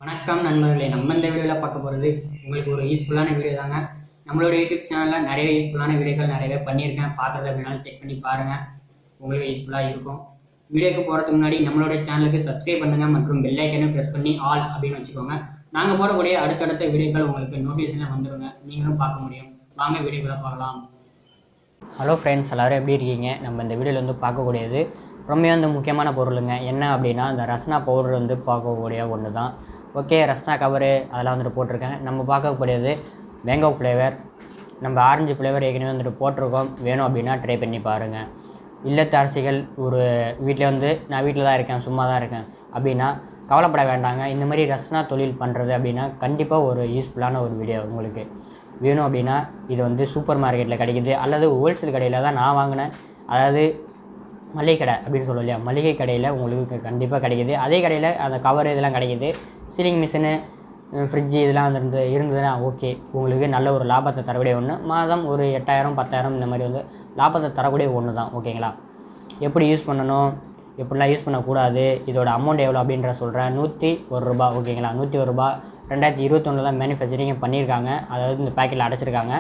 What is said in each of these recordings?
வணக்கம் நண்பர்களே, நம்ம இந்த வீடியோவில் பார்க்க போகிறது உங்களுக்கு ஒரு யூஸ்ஃபுல்லான வீடியோ தாங்க. நம்மளோட யூடியூப் சேனலில் நிறைய யூஸ்ஃபுல்லான வீடியோக்கள் நிறையவே பண்ணியிருக்கேன். பார்க்குறது அப்படின்னாலும் செக் பண்ணி பாருங்கள், உங்களுக்கு யூஸ்ஃபுல்லாக இருக்கும். வீடியோக்கு போகிறதுக்கு முன்னாடி நம்மளோட சேனலுக்கு சப்ஸ்கிரைப் பண்ணுங்கள் மற்றும் பெல் ஐக்கனையும் ப்ரெஸ் பண்ணி ஆல் அப்படின்னு வச்சுக்கோங்க. நாங்கள் போடக்கூடிய அடுத்தடுத்த வீடியோக்கள் உங்களுக்கு நோட்டிஃபிகேஷனில் வந்துடுங்க, நீங்களும் பார்க்க முடியும். வாங்க வீடியோக்களை பார்க்கலாம். ஹலோ ஃப்ரெண்ட்ஸ், எல்லோரும் எப்படி இருக்கீங்க? நம்ம இந்த வீடியோவில் வந்து பார்க்கக்கூடியது ரொம்ப முக்கியமான பொருளுங்க. என்ன அப்படின்னா, இந்த ரஸ்னா பவுடர் வந்து பார்க்கக்கூடிய ஒன்று தான். ஓகே, ரஸ்னா கவரு அதெல்லாம் வந்துட்டு போட்டிருக்கேன். நம்ம பார்க்கக்கூடியது மேங்கோ ஃப்ளேவர். நம்ம ஆரஞ்சு ஃப்ளேவர் ஏற்கனவே வந்துட்டு போட்டிருக்கோம். வேணும் அப்படின்னா ட்ரை பண்ணி பாருங்கள். இல்லத்தரசிகள் ஒரு வீட்டில் வந்து நான் வீட்டில் தான் இருக்கேன், சும்மா தான் இருக்கேன் அப்படின்னா கவலைப்பட வேண்டாங்க. இந்த மாதிரி ரஸ்னா தொழில் பண்ணுறது அப்படின்னா கண்டிப்பாக ஒரு யூஸ்ஃபுல்லான ஒரு வீடியோ உங்களுக்கு வேணும் அப்படின்னா இது வந்து சூப்பர் மார்க்கெட்டில் கிடைக்கிது, அல்லது ஹோல்சேல் கடையில் தான் நான் வாங்கினேன். அதாவது மளிகை கடை அப்படின்னு சொல்லுவோம் இல்லையா, மளிகை கடையில் உங்களுக்கு கண்டிப்பாக கிடைக்கிது. அதே கடையில் அந்த கவர் இதெல்லாம் கிடைக்கிது. சீலிங் மிஷினு, ஃப்ரிட்ஜு இதெல்லாம் வந்து இருந்ததுன்னா ஓகே, உங்களுக்கு நல்ல ஒரு லாபத்தை தரக்கூடிய ஒன்று. மாதம் ஒரு 8000 10,000 இந்த மாதிரி வந்து லாபத்தை தரக்கூடிய ஒன்று தான். ஓகேங்களா? எப்படி யூஸ் பண்ணணும், எப்படிலாம் யூஸ் பண்ணக்கூடாது, இதோட அமௌண்ட் எவ்வளோ அப்படின்ற சொல்கிறேன். 101 ரூபா. ஓகேங்களா? 101 ரூபா. 2021 தான் மேனுஃபேக்சரிங் பண்ணியிருக்காங்க. அதாவது இந்த பேக்கெட்டில் அடைச்சிருக்காங்க.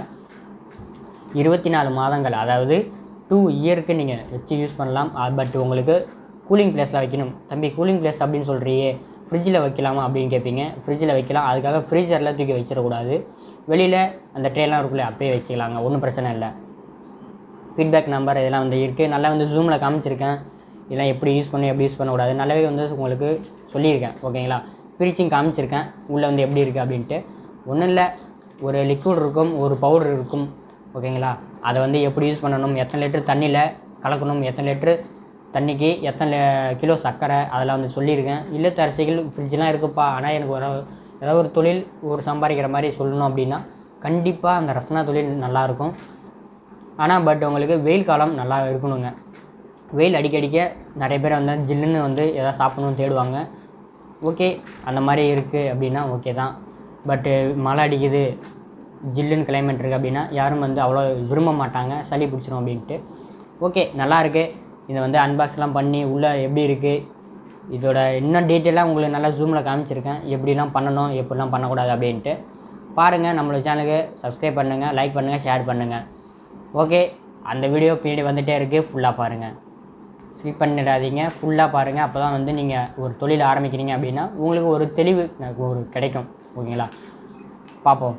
24 மாதங்கள், அதாவது 2 இயருக்கு நீங்கள் வச்சு யூஸ் பண்ணலாம். பட் உங்களுக்கு கூலிங் பிளேஸில் வைக்கணும். தம்பி, கூலிங் பிளேஸ் அப்படின்னு சொல்கிறியே, ஃப்ரிட்ஜில் வைக்கலாமா அப்படின்னு கேட்பீங்க. ஃப்ரிட்ஜில் வைக்கலாம். அதுக்காக ஃப்ரீசரில் தூக்கி வச்சிடக்கூடாது. வெளியில் அந்த ட்ரேலாம் இருக்குல்ல, அப்படியே வச்சுக்கலாங்க, ஒன்றும் பிரச்சனை இல்லை. ஃபீட்பேக் நம்பர் இதெல்லாம் வந்து இருக்குது. நல்லா வந்து ஜூமில் காமிச்சிருக்கேன். இதெல்லாம் எப்படி யூஸ் பண்ணி எப்படி யூஸ் பண்ணக்கூடாது நல்லாவே வந்து உங்களுக்கு சொல்லியிருக்கேன். ஓகேங்களா? பிரிச்சிங் காமிச்சிருக்கேன் உள்ளே வந்து எப்படி இருக்குது அப்படின்ட்டு. ஒன்றும் இல்லை, ஒரு லிக்விட் இருக்கும், ஒரு பவுடர் இருக்கும். ஓகேங்களா? அதை வந்து எப்படி யூஸ் பண்ணணும், எத்தனை லிட்டர் தண்ணியில் கலக்கணும், எத்தனை லிட்டரு தண்ணிக்கு எத்தனை கிலோ சர்க்கரை, அதெல்லாம் வந்து சொல்லியிருக்கேன். இல்லத்தரசிகள் ஃப்ரிட்ஜெலாம் இருக்குப்பா, ஆனால் எனக்கு ஏதாவது ஒரு தொழில் ஒரு சம்பாதிக்கிற மாதிரி சொல்லணும் அப்படின்னா கண்டிப்பாக அந்த ரஸ்னா தொழில் நல்லாயிருக்கும். ஆனால் பட் உங்களுக்கு வெயில் காலம் நல்லா இருக்கணுங்க. வெயில் அடிக்க நிறைய பேர் வந்து ஜில்லுன்னு வந்து எதாவது சாப்பிடணும்னு தேடுவாங்க. ஓகே, அந்த மாதிரி இருக்குது அப்படின்னா ஓகே தான். பட்டு மழை அடிக்குது, ஜில்லுன்னு கிளைமேட் இருக்குது அப்படின்னா யாரும் வந்து அவ்வளோ விரும்ப மாட்டாங்க, சளி பிடிச்சிரும் அப்படின்ட்டு. ஓகே, நல்லாயிருக்கு. இதை வந்து அன்பாக்ஸ்லாம் பண்ணி உள்ளே எப்படி இருக்குது, இதோட இன்னும் டீட்டெயிலாக உங்களுக்கு நல்லா ஜூமில் காமிச்சிருக்கேன், எப்படிலாம் பண்ணணும் எப்படிலாம் பண்ணக்கூடாது அப்படின்ட்டு. பாருங்கள், நம்மளோட சேனலுக்கு சப்ஸ்கிரைப் பண்ணுங்கள், லைக் பண்ணுங்கள், ஷேர் பண்ணுங்கள். ஓகே, அந்த வீடியோ பின்னாடி வந்துகிட்டே இருக்குது, ஃபுல்லாக பாருங்கள், ஸ்கிப் பண்ணிடாதீங்க, ஃபுல்லாக பாருங்கள். அப்போ தான் வந்து நீங்கள் ஒரு தொழில் ஆரம்பிக்கிறீங்க அப்படின்னா உங்களுக்கு ஒரு தெளிவு ஒரு கிடைக்கும். ஓகேங்களா? பார்ப்போம்.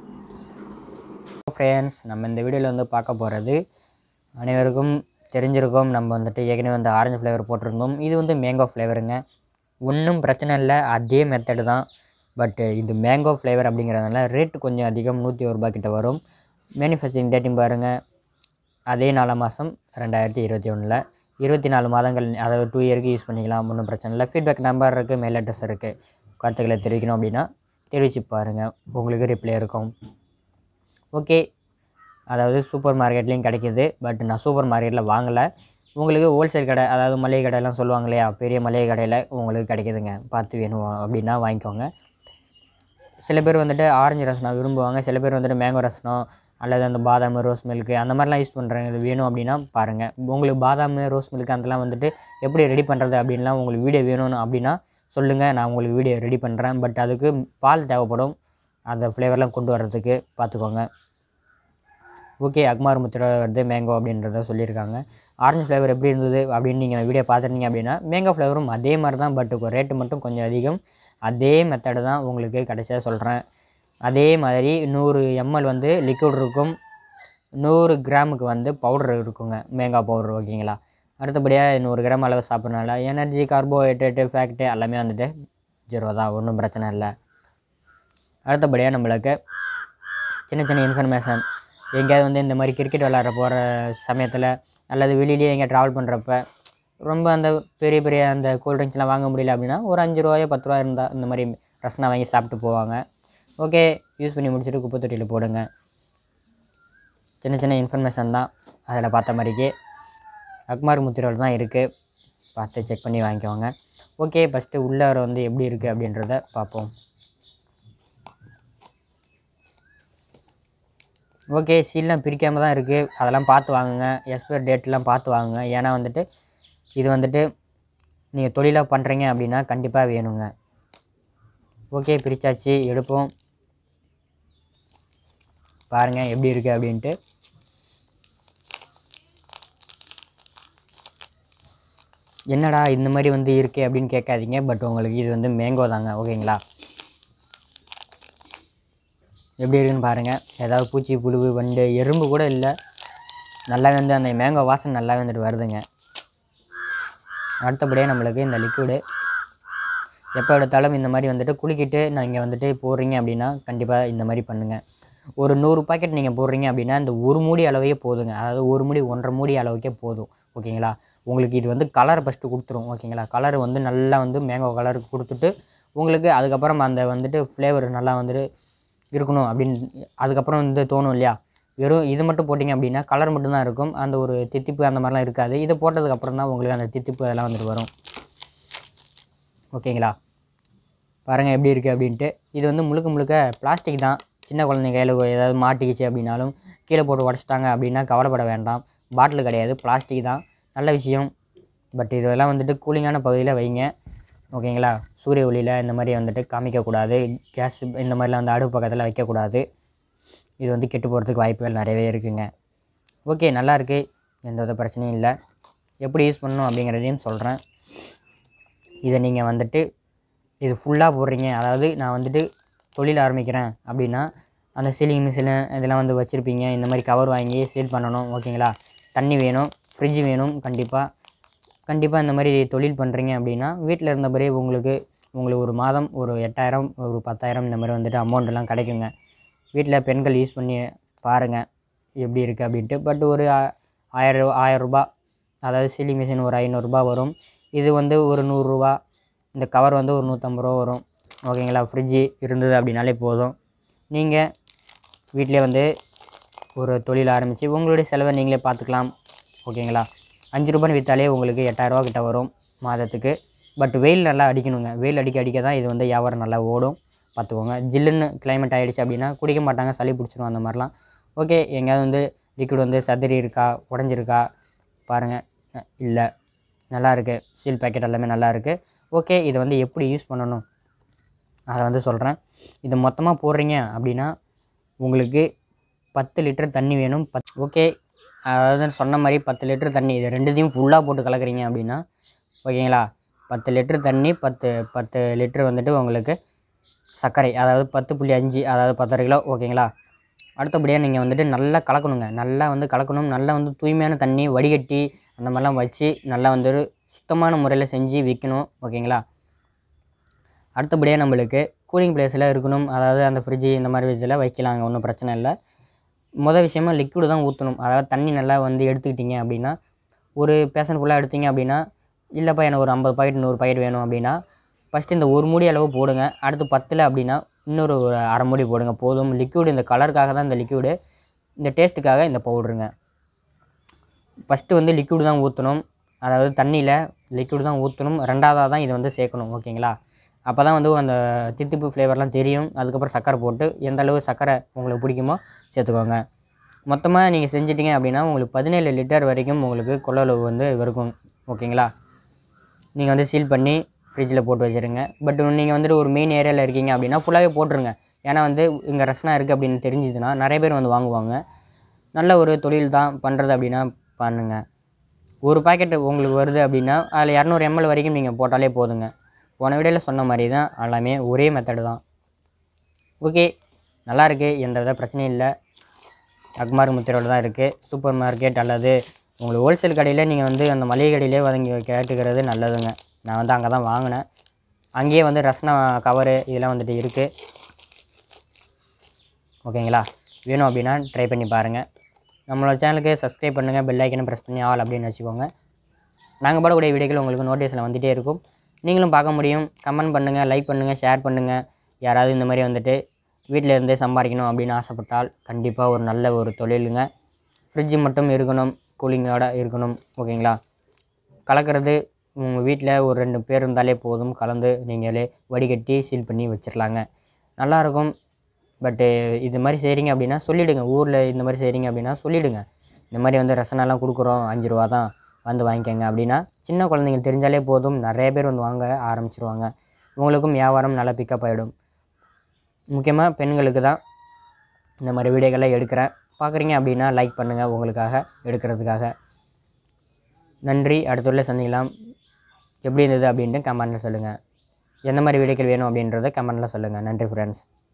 ஃப்ரெண்ட்ஸ், நம்ம இந்த வீடியோவில் வந்து பார்க்க போகிறது அனைவருக்கும் தெரிஞ்சிருக்கும். நம்ம வந்துட்டு ஏற்கனவே வந்து ஆரஞ்சு ஃப்ளேவர் போட்டிருந்தோம். இது வந்து மேங்கோ ஃப்ளேவருங்க. ஒன்றும் பிரச்சனை இல்லை, அதே மெத்தடு தான். பட் இது மேங்கோ ஃப்ளேவர் அப்படிங்கிறதுனால ரேட்டு கொஞ்சம் அதிகம், 101 ரூபா கிட்ட வரும். மேனுஃபேக்சரிங் டேட்டும் பாருங்கள், அதே 4 மாதம் 2021, 24 மாதங்கள், அதாவது 2 இயருக்கு யூஸ் பண்ணிக்கலாம், ஒன்றும் பிரச்சனை இல்லை. ஃபீட்பேக் நம்பர் இருக்குது, மெயில் அட்ரஸ் இருக்குது. கருத்துக்களை தெரிவிக்கணும் அப்படின்னா தெரிவித்து பாருங்கள், உங்களுக்கு ரிப்ளை இருக்கும். ஓகே, அதாவது சூப்பர் மார்க்கெட்லேயும் கிடைக்கிது. பட் நான் சூப்பர் மார்க்கெட்டில் வாங்கலை. உங்களுக்கு ஹோல்சேல் கடை, அதாவது மளிகை கடையெல்லாம் சொல்லுவாங்க இல்லையா, பெரிய மளிகை கடையில் உங்களுக்கு கிடைக்கிதுங்க. பார்த்து வேணும் அப்படின்னா வாங்கிக்கோங்க. சில பேர் வந்துட்டு ஆரஞ்சு ரசனம் விரும்புவாங்க, சில பேர் வந்துட்டு மேங்கோ ரசனம் அல்லது அந்த பாதாம் ரோஸ் மில்க்கு அந்த மாதிரிலாம் யூஸ் பண்ணுறாங்க. இது வேணும் அப்படின்னா பாருங்கள். உங்களுக்கு பாதாம் ரோஸ் மில்க் அதெல்லாம் வந்துட்டு எப்படி ரெடி பண்ணுறது அப்படின்லாம் உங்களுக்கு வீடியோ வேணும்னு அப்படின்னா சொல்லுங்கள், நான் உங்களுக்கு வீடியோ ரெடி பண்ணுறேன். பட் அதுக்கு பால் தேவைப்படும், அந்த ஃப்ளேவர்லாம் கொண்டு வர்றதுக்கு பார்த்துக்கோங்க. ஓகே, அக்மார் முத்திரை வருது மேங்கோ அப்படின்றத சொல்லியிருக்காங்க. ஆரஞ்சு ஃப்ளேவர் எப்படி இருந்தது அப்படின்னு நீங்கள் வீடியோ பார்த்துருந்தீங்க அப்படின்னா மேங்கோ ஃப்ளேவரும் அதே மாதிரி தான். பட் ரேட்டு மட்டும் கொஞ்சம் அதிகம். அதே மெத்தடு தான் உங்களுக்கு கடைசியாக சொல்கிறேன். அதே மாதிரி 100 ml வந்து லிக்விட் இருக்கும், 100 கிராமுக்கு வந்து பவுடர் இருக்குங்க, மேங்கோ பவுடர். ஓகேங்களா? அடுத்தபடியாக 100 கிராம் அளவு சாப்பிட்றனால எனர்ஜி, கார்போஹைட்ரேட்டு, ஃபேக்ட்டு எல்லாமே வந்துட்டு 0 தான், ஒன்றும் பிரச்சனை இல்லை. அடுத்தபடியாக நம்மளுக்கு சின்ன இன்ஃபர்மேஷன், எங்கேயாவது வந்து இந்த மாதிரி கிரிக்கெட் விளையாட போகிற சமயத்தில் அல்லது வெளியிலேயே எங்கேயா ட்ராவல் பண்ணுறப்ப ரொம்ப அந்த பெரிய அந்த கூல்ட்ரிங்க்ஸ்லாம் வாங்க முடியல அப்படின்னா ஒரு 5 ரூபாயோ 10 ரூபா இருந்தால் இந்த மாதிரி ரஸ்னா வாங்கி சாப்பிட்டு போவாங்க. ஓகே, யூஸ் பண்ணி முடிச்சுட்டு குப்பை தொட்டியில் போடுங்க. சின்ன இன்ஃபர்மேஷன் தான், அதில் பார்த்த மாதிரிக்கே அக்மார் முத்திரையில் தான் இருக்குது, பார்த்து செக் பண்ணி வாங்கிக்கோங்க. ஓகே, ஃபஸ்ட்டு உள்ளே வந்து எப்படி இருக்குது அப்படின்றத பார்ப்போம். ஓகே, சீல்லாம் பிரிக்காமல் தான் இருக்குது, அதெல்லாம் பார்த்து வாங்குங்க. எக்ஸ்பயர் டேட்லாம் பார்த்து வாங்குங்க. ஏன்னா வந்துட்டு இது வந்துட்டு நீங்கள் தொழிலாக பண்ணுறீங்க அப்படின்னா கண்டிப்பாக வேணுங்க. ஓகே, பிரித்தாச்சு, எடுப்போம். பாருங்கள் எப்படி இருக்குது அப்படின்ட்டு. என்னடா இந்த மாதிரி வந்து இருக்கே அப்படின்னு கேட்காதீங்க. பட் உங்களுக்கு இது வந்து மேங்கோ தாங்க. ஓகேங்களா, எப்படி இருக்குன்னு பாருங்கள். ஏதாவது பூச்சி புழு வண்டு எறும்பு கூட இல்லை. நல்லா வந்து அந்த மேங்கோ வாசனை நல்லா வந்துட்டு வருதுங்க. அடுத்தபடியாக நம்மளுக்கு இந்த லிக்விடு எப்போ எடுத்தாலும் இந்த மாதிரி வந்துட்டு குளிக்கிட்டு நீங்கள் வந்துட்டு போடுறீங்க அப்படின்னா கண்டிப்பாக இந்த மாதிரி பண்ணுங்கள். ஒரு 100 பாக்கெட் நீங்கள் போடுறீங்க அப்படின்னா இந்த ஒரு மூடி அளவே போதுங்க. அதாவது ஒரு மூடி 1.5 மூடி அளவுக்கே போதும். ஓகேங்களா, உங்களுக்கு இது வந்து கலர் ஃபஸ்ட்டு கொடுத்துரும். ஓகேங்களா, கலர் வந்து நல்லா வந்து மேங்கோ கலர் கொடுத்துட்டு உங்களுக்கு அதுக்கப்புறம் அந்த வந்துட்டு ஃப்ளேவர் நல்லா வந்துட்டு இருக்கணும் அப்படின்னு அதுக்கப்புறம் வந்து தோணும் இல்லையா. வெறும் இது மட்டும் போட்டிங்க அப்படின்னா கலர் மட்டும்தான் இருக்கும். அந்த ஒரு தித்திப்பு அந்த மாதிரிலாம் இருக்காது. இதை போட்டதுக்கப்புறம் தான் உங்களுக்கு அந்த தித்திப்பு அதெல்லாம் வந்துட்டு வரும். ஓகேங்களா, பாருங்கள் எப்படி இருக்குது அப்படின்ட்டு. இது வந்து முழுக்க முழுக்க பிளாஸ்டிக் தான். சின்ன குழந்தைங்க கையில் ஏதாவது மாட்டிக்கிச்சு அப்படின்னாலும் கீழே போட்டு உடச்சிட்டாங்க அப்படின்னா கவலைப்பட வேண்டாம். பாட்டில் கிடையாது, பிளாஸ்டிக் தான். நல்ல விஷயம். பட் இதெல்லாம் வந்துட்டு கூலிங்கான பகுதியில் வைங்க. ஓகேங்களா, சூரிய ஒளியில் இந்த மாதிரி வந்துட்டு காமிக்கக்கூடாது. கேஸ் இந்த மாதிரிலாம் வந்து அடுப்பு பக்கத்தில் வைக்கக்கூடாது. இது வந்து கெட்டு போகிறதுக்கு வாய்ப்புகள் நிறையவே இருக்குங்க. ஓகே, நல்லாயிருக்கு, எந்த வித பிரச்சனையும் இல்லை. எப்படி யூஸ் பண்ணணும் அப்படிங்கிறதையும் சொல்கிறேன். இதை நீங்கள் வந்துட்டு இது ஃபுல்லாக போடுறீங்க. அதாவது நான் வந்துட்டு தொழில் ஆரம்பிக்கிறேன் அப்படின்னா அந்த சீலிங் மிஷினு இதெல்லாம் வந்து வச்சுருப்பீங்க. இந்த மாதிரி கவர் வாங்கி சீல் பண்ணணும். ஓகேங்களா, தண்ணி வேணும், ஃப்ரிட்ஜ் வேணும். கண்டிப்பாக இந்த மாதிரி தொழில் பண்ணுறீங்க அப்படின்னா வீட்டில் இருந்தபடியே உங்களுக்கு ஒரு மாதம் ஒரு 8000 ஒரு 10,000 இந்த மாதிரி வந்துட்டு அமௌண்ட்டெல்லாம் கிடைக்குங்க. வீட்டில் பெண்கள் யூஸ் பண்ணி பாருங்கள் எப்படி இருக்குது அப்படின்ட்டு. பட் ஒரு 1000 ரூபா, அதாவது சீலிங் மிஷின் ஒரு 500 வரும். இது வந்து ஒரு 100 இந்த கவர் வந்து ஒரு 150 வரும். ஓகேங்களா, ஃப்ரிட்ஜு இருந்தது அப்படின்னாலே போதும். நீங்கள் வீட்டிலே வந்து ஒரு தொழில் ஆரம்பித்து உங்களுடைய செலவை நீங்களே பார்த்துக்கலாம். ஓகேங்களா, 5 ரூபான்னு விற்றாலே உங்களுக்கு 8000 கிட்ட வரும் மாதத்துக்கு. பட் வெயில் நல்லா அடிக்கணுங்க. வெயில் அடிக்க தான் இது வந்து வியாபாரம் நல்லா ஓடும். பார்த்துக்கோங்க. ஜில்லுன்னு கிளைமேட் ஆகிடுச்சு அப்படின்னா குடிக்க மாட்டாங்க, சளி பிடிச்சிரும் அந்த மாதிரிலாம். ஓகே, எங்கேயாவது வந்து லிக்விட் வந்து சதுரி இருக்கா, உடஞ்சிருக்கா பாருங்கள். இல்லை, நல்லா இருக்குது. சீல் பேக்கெட் எல்லாமே நல்லா இருக்குது. ஓகே, இதை வந்து எப்படி யூஸ் பண்ணணும் அதை வந்து சொல்கிறேன். இதை மொத்தமாக போடுறீங்க அப்படின்னா உங்களுக்கு 10 லிட்டர் தண்ணி வேணும். ஓகே, அதாவது சொன்ன மாதிரி 10 லிட்டர் தண்ணி, இது ரெண்டுத்தையும் ஃபுல்லாக போட்டு கலக்குறீங்க அப்படின்னா ஓகேங்களா, 10 லிட்டர் தண்ணி, 10 லிட்டர் வந்துட்டு உங்களுக்கு சர்க்கரை, அதாவது 10.5, அதாவது 10.5 கிலோ. ஓகேங்களா, அடுத்தபடியாக நீங்கள் வந்துட்டு நல்லா கலக்கணுங்க. நல்லா வந்து கலக்கணும். நல்லா வந்து தூய்மையான தண்ணி வடிகட்டி அந்த மாதிரிலாம் வச்சு நல்லா வந்து சுத்தமான முறையில் செஞ்சு விற்கணும். ஓகேங்களா, அடுத்தபடியாக நம்மளுக்கு கூலிங் பிளேஸில் இருக்கணும். அதாவது அந்த ஃப்ரிட்ஜு இந்த மாதிரி இதில் வைக்கலாங்க, ஒன்றும் பிரச்சனை இல்லை. விஷயமா லிக்விடு தான் ஊற்றணும். அதாவது தண்ணி நல்லா வந்து எடுத்துக்கிட்டிங்க அப்படின்னா ஒரு பேஷன் ஃபுல்லாக எடுத்தீங்க அப்படின்னா இல்லைப்பா எனக்கு ஒரு 50 பாக்கெட் 100 பாக்கெட் வேணும் அப்படின்னா ஃபஸ்ட்டு இந்த ஒரு மூடி அளவு போடுங்க. அடுத்து 10 அப்படின்னா இன்னொரு ஒரு அரை மூடி போடுங்க போதும். லிக்விடு இந்த கலருக்காக தான் இந்த லிக்விடு, இந்த டேஸ்ட்டுக்காக இந்த பவுட்ருங்க. ஃபஸ்ட்டு வந்து லிக்விடு தான் ஊற்றணும். அதாவது தண்ணியில் லிக்விடு தான் ஊற்றணும். ரெண்டாவதாக தான் இதை வந்து சேர்க்கணும். ஓகேங்களா, அப்போ தான் வந்து அந்த தித்திப்பு ஃப்ளேவர்லாம் தெரியும். அதுக்கப்புறம் சர்க்கரை போட்டு எந்த அளவு சர்க்கரை உங்களுக்கு பிடிக்குமோ சேர்த்துக்கோங்க. மொத்தமாக நீங்கள் செஞ்சிட்டிங்க அப்படின்னா உங்களுக்கு 17 லிட்டர் வரைக்கும் உங்களுக்கு கொள்ளளவு வந்து இருக்கும். ஓகேங்களா, நீங்கள் வந்து சீல் பண்ணி ஃப்ரிட்ஜில் போட்டு வச்சுருங்க. பட் நீங்கள் வந்துட்டு ஒரு மெயின் ஏரியாவில் இருக்கீங்க அப்படின்னா ஃபுல்லாகவே போட்டுருங்க. ஏன்னா வந்து இங்கே ரஸ்னா இருக்குது அப்படின்னு தெரிஞ்சுதுன்னா நிறைய பேர் வந்து வாங்குவாங்க. நல்ல ஒரு தொழில் தான் பண்ணுறது அப்படின்னா பண்ணுங்கள். ஒரு பாக்கெட்டு உங்களுக்கு வருது அப்படின்னா அதில் 200 ml வரைக்கும் நீங்கள் போட்டாலே போதுங்க. போன வீடியோவில் சொன்ன மாதிரி தான் எல்லாமே ஒரே மெத்தடு தான். ஓகே, நல்லாயிருக்கு, எந்த வித பிரச்சனையும் இல்லை. அக்மார்க் முத்திரையோடு தான் இருக்குது. சூப்பர் மார்க்கெட் அல்லது உங்களுக்கு ஹோல்சேல் கடையில் நீங்கள் வந்து அந்த மளிகை கடையிலே வாங்கி கேட்டுக்கிறது நல்லதுங்க. நான் வந்து அங்கே தான் வாங்கினேன். அங்கேயே வந்து ரஸ்னா கவரு இதெல்லாம் வந்துட்டு இருக்குது. ஓகேங்களா, வேணும் அப்படின்னா ட்ரை பண்ணி பாருங்கள். நம்மளோட சேனலுக்கு சப்ஸ்கிரைப் பண்ணுங்கள், பெல் ஐக்கனை ப்ரெஸ் பண்ணி ஆல் அப்படின்னு வச்சுக்கோங்க. நாங்கள் போடக்கூடிய வீடியோக்கள் உங்களுக்கு நோட்டீஸில் வந்துகிட்டே இருக்கும். நீங்களும் பார்க்க முடியும். கமெண்ட் பண்ணுங்கள், லைக் பண்ணுங்கள், ஷேர் பண்ணுங்கள். யாராவது இந்த மாதிரி வந்துட்டு வீட்டில் இருந்தே சம்பாதிக்கணும் அப்படின்னு ஆசைப்பட்டால் கண்டிப்பாக ஒரு நல்ல ஒரு தொழிலுங்க. ஃப்ரிட்ஜு மட்டும் இருக்கணும், கூலிங்கோடு இருக்கணும். ஓகேங்களா, கலக்கிறது உங்கள் வீட்டில் ஒரு 2 பேர் இருந்தாலே போதும். கலந்து நீங்களே வடிகட்டி சீல் பண்ணி வச்சிடலாங்க, நல்லாயிருக்கும். பட்டு இது மாதிரி செய்கிறீங்க அப்படின்னா சொல்லிவிடுங்க. ஊரில் இந்த மாதிரி செய்கிறீங்க அப்படின்னா சொல்லிவிடுங்க. இந்த மாதிரி வந்து ரசனெல்லாம் கொடுக்குறோம், 5 ரூபா தான், வந்து வாங்கிக்கோங்க அப்படின்னா சின்ன குழந்தைங்க தெரிஞ்சாலே போதும். நிறைய பேர் வந்து வாங்க ஆரம்பிச்சிருவாங்க. உங்களுக்கும் வியாபாரம் நல்லா பிக்கப் ஆகிடும். முக்கியமாக பெண்களுக்கு தான் இந்த மாதிரி வீடியோக்கெல்லாம் எடுக்கிறேன். பார்க்குறீங்க அப்படின்னா லைக் பண்ணுங்கள், உங்களுக்காக எடுக்கிறதுக்காக. நன்றி. அடுத்த வீடியோவில் சந்திக்கலாம். எப்படி இருந்தது அப்படின்ட்டு கமெண்ட்டில் சொல்லுங்கள். எந்த மாதிரி வீடியோக்கள் வேணும் அப்படின்றத கமெண்ட்டில் சொல்லுங்கள். நன்றி ஃப்ரெண்ட்ஸ்.